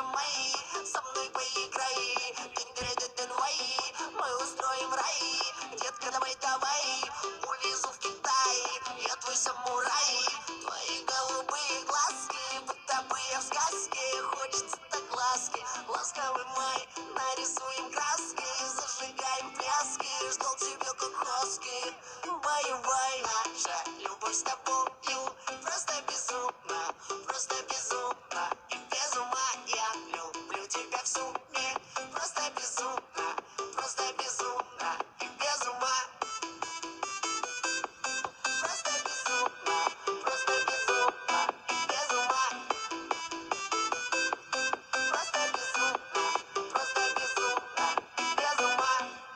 прижимай, со мной поиграй. Дин-дин-дин-дин-вай, мы устроим рай. Детка, давай, давай, увезу в Китай. Я твой самурай, твои голубые глазки, будто бы я в сказке. Хочется так ласки, ласковый май, нарисуем краски, зажигаем пляски. Ждал тебя как хаски. Бай-бай, наша любовь с тобою просто безумна, просто безумна и без ума. Я люблю тебя в сумме, просто безумна и без ума. Просто безумна и без ума. Просто безумна и без ума.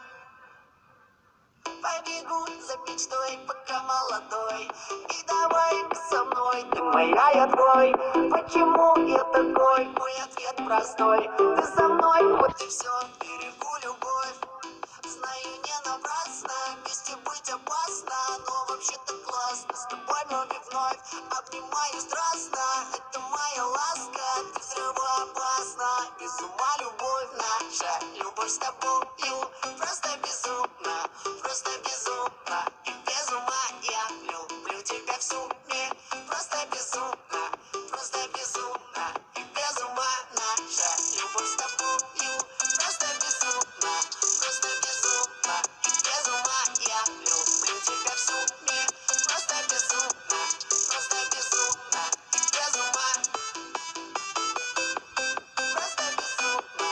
Побегу за мечтой, пока молодой. И давай со мной, ты моя, я твой. Почему я такой? Мой ответ простой. Ты со мной, вот и все, берегу любовь. Знаю, не напрасно, вместе быть опасно, но вообще-то классно. С тобой вновь обнимаю страстно. Это моя ласка, ты взрывоопасна. Без ума любовь наша, любовь с тобою просто безумна и без ума. Я люблю тебя в сумме, просто безумна и без ума. Наша любовь с тобою просто безумна и без ума. Я люблю тебя в сумме, просто безумна и без ума. Просто безумна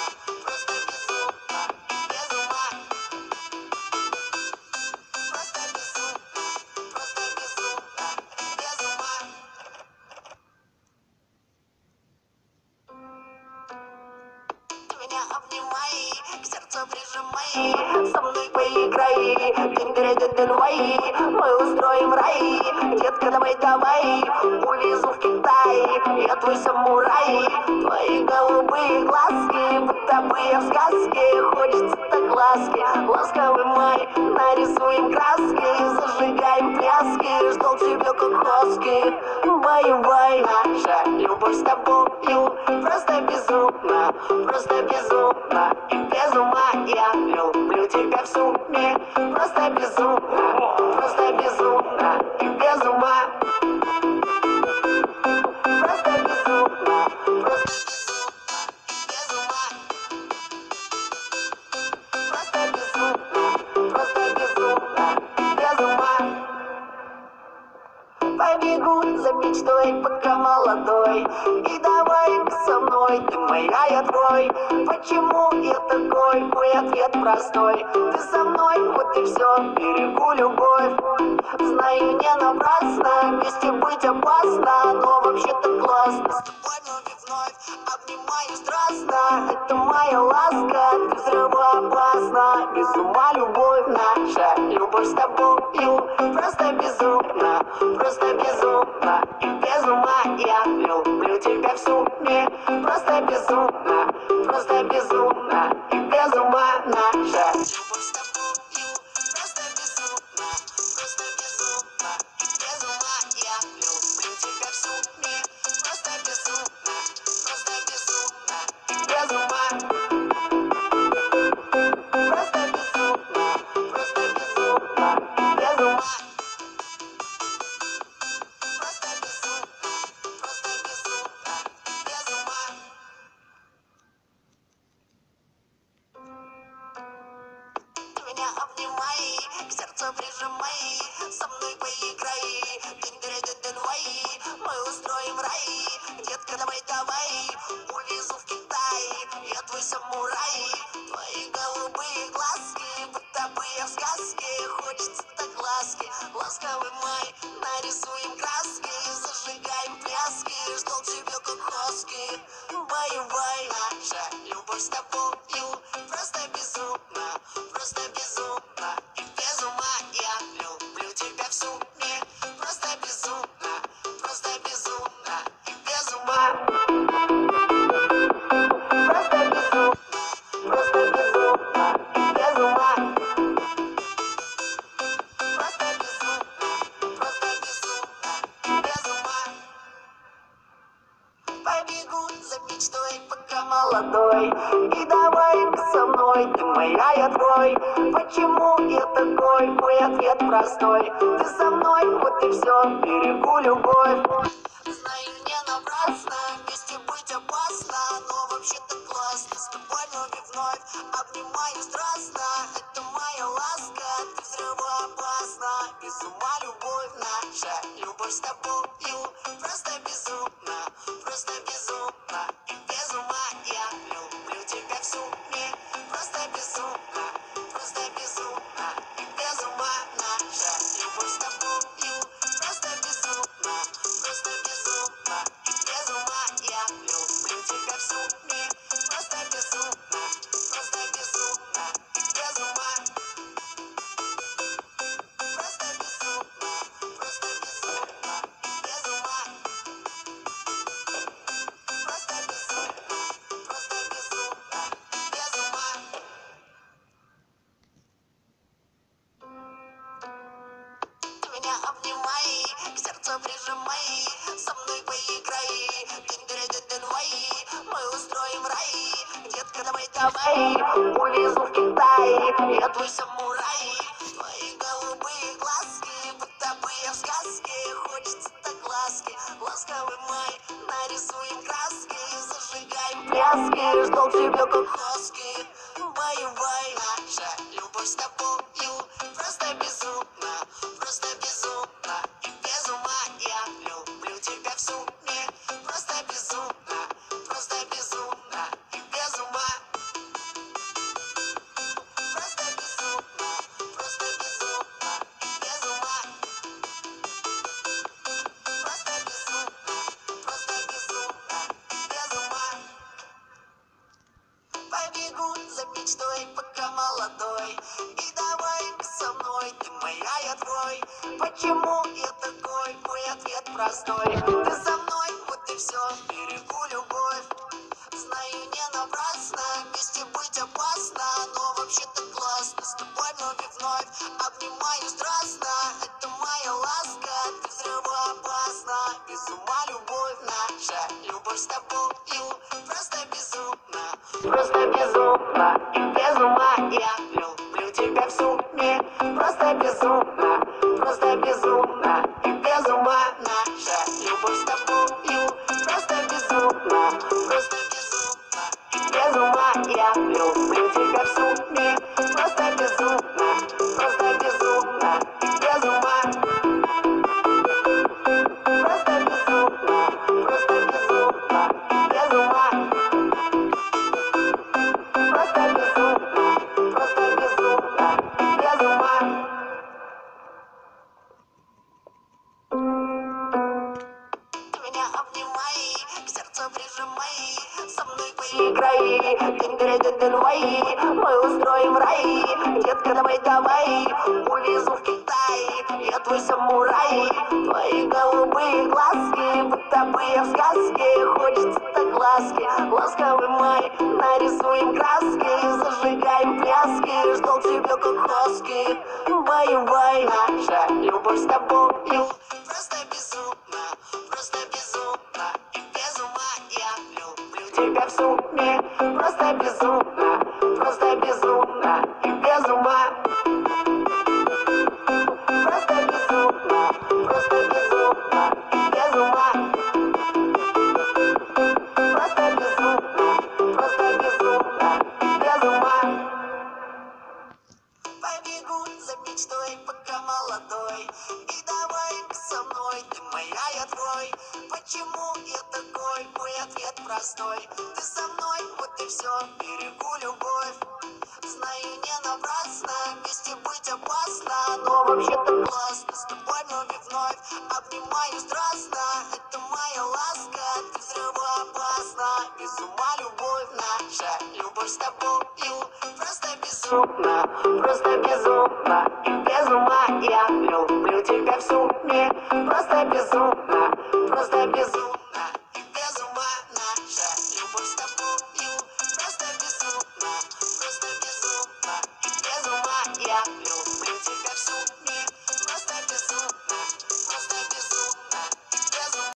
и без ума. Просто безумна и без ума. Ты меня обнимай, к сердцу прижимай, со мной поиграй. Дин-дин-дин-дин-вай, мы устроим рай. Детка, давай, давай, увезу в Китай. Я твой самурай, твои голубые глазки, будто бы я в сказке. Хочется так ласки, ласковый май, нарисуем краски, зажигаем пляски. Ждал тебя как хаски. Бай-бай, наша любовь с тобою просто безумна и без ума. Я люблю тебя в сумме, просто безумна и без ума. Просто безумна и без ума. Просто безумна и без ума. Побегу за мечтой, пока молодой. И давай со мной, ты моя, я твой. Почему я такой? Мой ответ простой. Ты со мной, вот и все, берегу любовь. Знаю, не напрасно, вместе быть опасно, но вообще-то классно. С тобой вновь обнимаю страстно. Это моя ласка, ты взрывоопасна. Без ума любовь наша, любовь с тобою просто безумна и без ума. Я люблю тебя в сумме, просто безумна и без ума. Наша любовь с тобою просто безумна и без ума. Я люблю тебя в сумме, просто безумна и без ума. Просто безумна и без ума. Просто безумна и без ума. Ты меня обнимай, к сердцу прижимай, со мной поиграй. Дин-дин-дин-дин-вай, мы устроим рай. Детка, давай, давай, увезу в Китай. Я твой самурай, твои голубые глазки, будто бы я в сказке. Хочется так ласки, ласковый май, нарисуем краски, зажигаем пляски. Ждал тебя как хаски. Бай-бай, наша любовь с тобою просто безумна и без ума. Я люблю тебя в сумме, просто безумна и без ума. Просто безумна и без ума. Просто безумна и без ума. Побегу за мечтой, пока я твой. Почему я такой? Мой ответ простой. Ты со мной, вот и все, берегу любовь. Знаю, не напрасно, вместе быть опасно, но вообще-то классно. С тобой вновь и вновь обнимаю страстно. Это моя ласка, ты взрывоопасна. Без ума любовь наша, любовь с тобою просто безумна, просто безумна. И без ума я люблю тебя в сумме. Просто безумна, просто безумна. И без ума наша любовь с тобою просто безумна, просто безумна. И без ума я люблю тебя в сумме. Просто безумна, просто безумна. И без ума просто безумна, просто безумна. И без ума просто безумна, просто безумна. И без ума. Ты меня обнимай, к сердцу прижимай, со мной поиграй, дин-дин-дин-дин-вай, мы устроим рай, детка, давай, улезу в Китай, я твой самурай, твои голубые глазки, будто бы я в сказке, хочется так ласки, ласковый май, нарисуем краски, зажигаем пляски, ждал тебя как хаски, бай-бай, наша любовь с тобою просто безумна, просто безумна. И без ума я люблю тебя в сумме. Просто безумна, просто безумна. И без ума просто безумна, просто безумна. И без ума просто безумна, просто безумна. И без ума. Побегу за мечтой, пока молодой. И давай со мной, ты моя, я твой. Почему я такой? Мой ответ простой. Ты со мной, вот и все, берегу любовь. Знаю, не напрасно, вместе быть опасно, но вообще-то классно. С тобой вновь и вновь обнимаю страстно. Это моя ласка, ты взрывоопасна. Без ума любовь наша, любовь с тобою просто безумна, просто безумна. И без ума я люблю тебя в сумме. Просто безумна, просто безумна. И без ума наша любовь с тобою просто безумна, просто безумна. И без ума я люблю тебя в сумме. Просто безумна, просто безумна. И без ума просто безумна, просто безумна. И без ума просто безумна, просто безумна. И без ума. Ты меня обнимай, к сердцу прижимай, со мной поиграй, дин-дин-дин-дин-вай, мы устроим рай, детка, давай, улезу в Китай, я твой самурай, твои голубые глазки, будто бы я в сказке, хочется так ласки, ласковый май, нарисуем краски, зажигаем пляски, ждал тебя как хаски, бай-бай, наша любовь с тобою просто безумна, просто безумна. И без ума я люблю тебя в сумме. Просто безумна, просто безумна. И без ума просто безумна, просто безумна. И без ума просто безумна, просто безумна. И без ума. Побегу за мечтой, пока молодой. И давай со мной, ты моя, я твой. Почему я такой? Мой ответ простой. Ты со мной, вот и все, берегу любовь. Знаю, не напрасно, вместе быть опасно, но вообще-то классно. С тобой вновь и вновь обнимаю страстно. Это моя ласка, ты взрывоопасна. Без ума любовь наша, любовь с тобою просто безумна, просто безумна. И без ума я люблю тебя в сумме. Просто безумна, просто безумна. И без ума наша любовь с тобою просто безумна, просто безумна. И без ума я люблю тебя в сумме.